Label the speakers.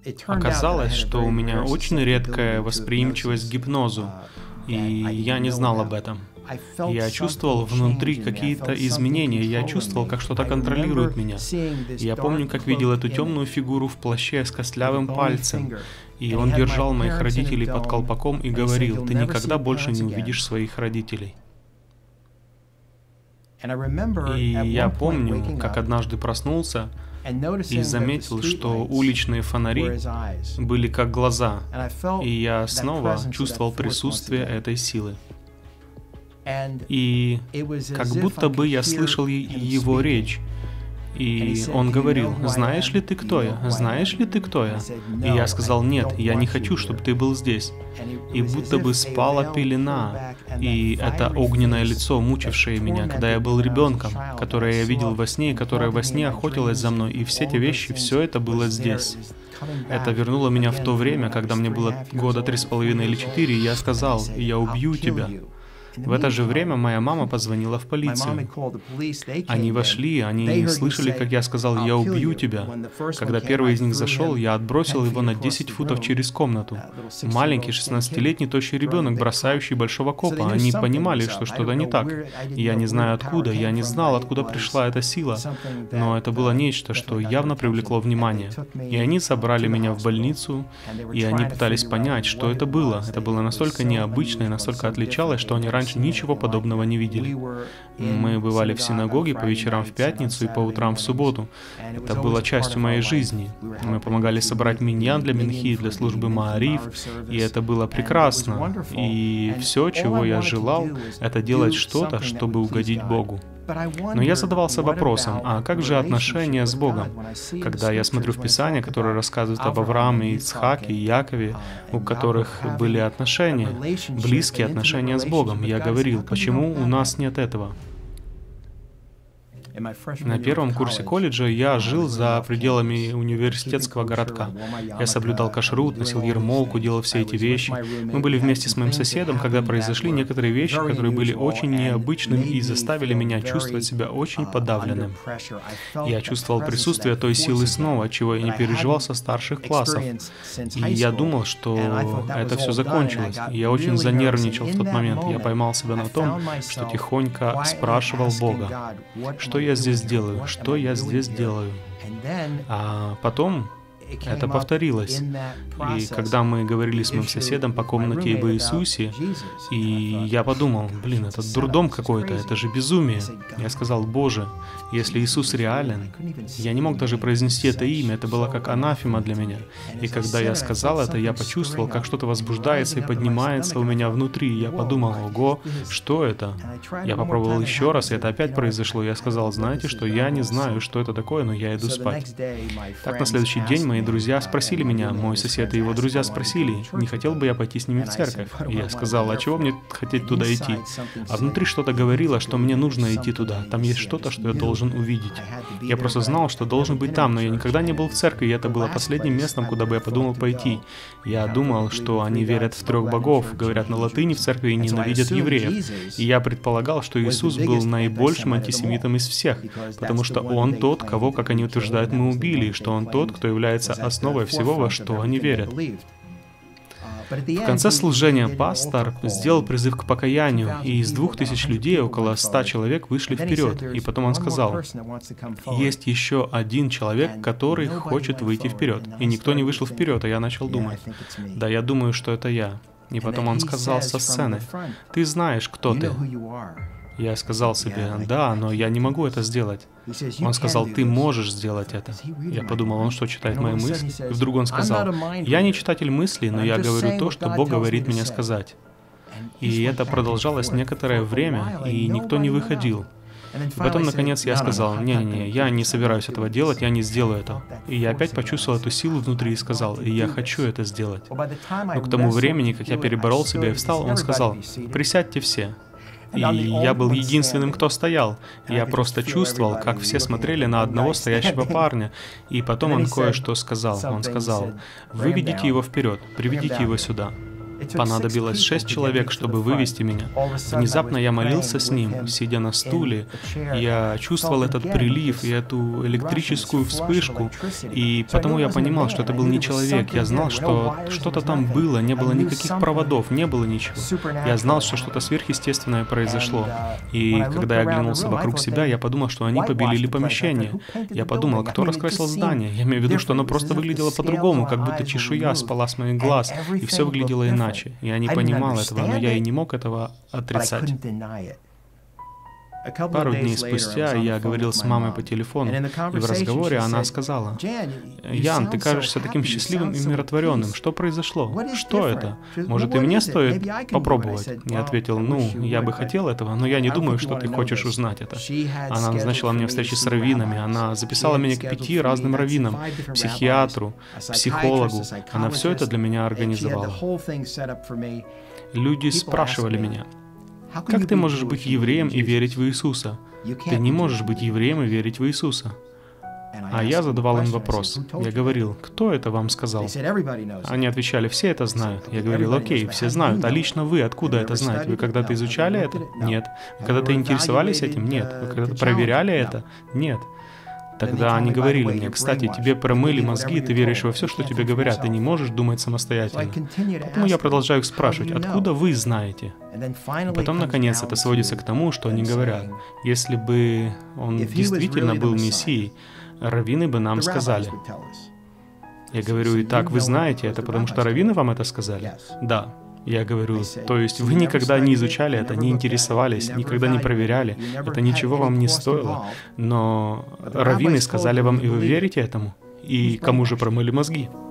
Speaker 1: Оказалось, что у меня очень редкая восприимчивость к гипнозу, и я не знал об этом. Я чувствовал внутри какие-то изменения, я чувствовал, как что-то контролирует меня. Я помню, как видел эту темную фигуру в плаще с костлявым пальцем, и он держал моих родителей под колпаком и говорил: «Ты никогда больше не увидишь своих родителей». И я помню, как однажды проснулся и заметил, что уличные фонари были как глаза, и я снова чувствовал присутствие этой силы. И как будто бы я слышал его речь, и он говорил: «Знаешь ли ты, кто я? Знаешь ли ты, кто я?» И я сказал: «Нет, я не хочу, чтобы ты был здесь». И будто бы спала пелена, и это огненное лицо, мучившее меня, когда я был ребенком, которое я видел во сне, и которое во сне охотилось за мной, и все эти вещи, все это было здесь. Это вернуло меня в то время, когда мне было года 3,5 или 4, и я сказал: «Я убью тебя». В это же время моя мама позвонила в полицию. Они вошли, они слышали, как я сказал: «Я убью тебя». Когда первый из них зашел, я отбросил его на 10 футов через комнату. Маленький 16-летний тощий ребенок, бросающий большого копа. Они понимали, что что-то не так. Я не знаю откуда, я не знал, откуда пришла эта сила, но это было нечто, что явно привлекло внимание. И они собрали меня в больницу, и они пытались понять, что это было. Это было настолько необычно и настолько отличалось, что они раньше ничего подобного не видели. Мы бывали в синагоге по вечерам в пятницу и по утрам в субботу. Это было частью моей жизни. Мы помогали собрать миньян для минхи, для службы Маариф, и это было прекрасно. И все, чего я желал, это делать что-то, чтобы угодить Богу. Но я задавался вопросом: а как же отношения с Богом? Когда я смотрю в Писание, которое рассказывает об Аврааме, Ицхаке и Якове, у которых были отношения, близкие отношения с Богом, я говорил: почему у нас нет этого? На первом курсе колледжа я жил за пределами университетского городка. Я соблюдал кашрут, носил ермолку, делал все эти вещи. Мы были вместе с моим соседом, когда произошли некоторые вещи, которые были очень необычными и заставили меня чувствовать себя очень подавленным. Я чувствовал присутствие той силы снова, чего я не переживал со старших классов. И я думал, что это все закончилось. Я очень занервничал в тот момент. Я поймал себя на том, что тихонько спрашивал Бога: что я здесь делаю? Что я здесь делаю? А потом это повторилось. И когда мы говорили с моим соседом по комнате об Иисусе, и я подумал: блин, это дурдом какой-то, это же безумие. Я сказал: Боже, если Иисус реален, я не мог даже произнести это имя, это было как анафема для меня. И когда я сказал это, я почувствовал, как что-то возбуждается и поднимается у меня внутри. Я подумал: ого, что это? Я попробовал еще раз, и это опять произошло. Я сказал: знаете что, я не знаю, что это такое, но я иду спать. Так на следующий день мои друзья спросили меня, мой сосед и его друзья спросили, не хотел бы я пойти с ними в церковь. И я сказал: а чего мне хотеть туда идти? А внутри что-то говорило, что мне нужно идти туда. Там есть что-то, что я должен увидеть. Я просто знал, что должен быть там, но я никогда не был в церкви, и это было последним местом, куда бы я подумал пойти. Я думал, что они верят в 3 богов, говорят на латыни в церкви и ненавидят евреев. И я предполагал, что Иисус был наибольшим антисемитом из всех, потому что Он тот, кого, как они утверждают, мы убили, и что Он тот, кто является основой всего, во что они верят. В конце служения пастор сделал призыв к покаянию, и из 2000 людей около 100 человек вышли вперед. И потом он сказал: есть еще один человек, который хочет выйти вперед. И никто не вышел вперед, а я начал думать: да, я думаю, что это я. И потом он сказал со сцены: ты знаешь, кто ты. Я сказал себе: да, но я не могу это сделать. Он сказал: ты можешь сделать это. Я подумал: он что, читает мои мысли? И вдруг он сказал: я не читатель мыслей, но я говорю то, что Бог говорит мне сказать. И это продолжалось некоторое время, и никто не выходил. И потом, наконец, я сказал: не-не-не, я не собираюсь этого делать, я не сделаю это. И я опять почувствовал эту силу внутри и сказал: и я хочу это сделать. Но к тому времени, как я переборол себя и встал, он сказал: присядьте все. И я был единственным, кто стоял. Я просто чувствовал, как все смотрели на одного стоящего парня. И потом он кое-что сказал. Он сказал: выведите его вперед, приведите его сюда. Понадобилось 6 человек, чтобы вывести меня. Внезапно я молился с ним, сидя на стуле. Я чувствовал этот прилив и эту электрическую вспышку, и потому я понимал, что это был не человек. Я знал, что что-то там было, не было никаких проводов, не было ничего. Я знал, что что-то сверхъестественное произошло. И когда я оглянулся вокруг себя, я подумал, что они побелили помещение. Я подумал, кто раскрасил здание? Я имею в виду, что оно просто выглядело по-другому, как будто чешуя спала с моих глаз, и все выглядело иначе. Я не понимал этого, но я и не мог этого отрицать. Пару дней спустя я говорил с мамой по телефону, и в разговоре она сказала: «Ян, ты кажешься таким счастливым и умиротворенным. Что произошло? Что это? Может, и мне стоит попробовать?» Я ответил: «Ну, я бы хотел этого, но я не думаю, что ты хочешь узнать это». Она назначила мне встречи с раввинами, она записала меня к 5 разным раввинам, психиатру, психологу. Она все это для меня организовала. Люди спрашивали меня: «Как ты можешь быть евреем и верить в Иисуса?» Ты не можешь быть евреем и верить в Иисуса. А я задавал им вопрос. Я говорил: «Кто это вам сказал?» Они отвечали: «Все это знают». Я говорил: «Окей, все знают. А лично вы откуда это знаете? Вы когда-то изучали это? Нет. Вы когда-то интересовались этим? Нет. Вы когда-то проверяли это? Нет». Тогда они говорили мне: «Кстати, тебе промыли мозги, ты веришь во все, что тебе говорят, ты не можешь думать самостоятельно». Поэтому я продолжаю их спрашивать: «Откуда вы знаете?» И потом, наконец, это сводится к тому, что они говорят: «Если бы он действительно был Мессией, раввины бы нам сказали». Я говорю: «Итак, вы знаете это, потому что раввины вам это сказали?» «Да». Я говорю: «То есть вы никогда не изучали это, не интересовались, никогда не проверяли, это ничего вам не стоило, но раввины сказали вам, и вы верите этому? И кому же промыли мозги?»